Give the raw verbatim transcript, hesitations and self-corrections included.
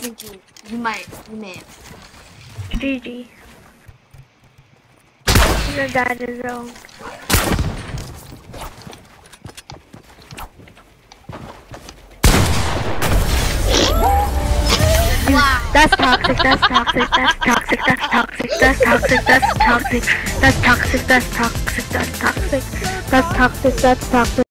thinking you might, you may have. G G. The guy is zone. Wow. That's toxic, that's toxic, that's toxic, that's toxic, that's toxic, that's toxic, that's toxic, that's toxic, that's toxic, that's toxic, that's toxic.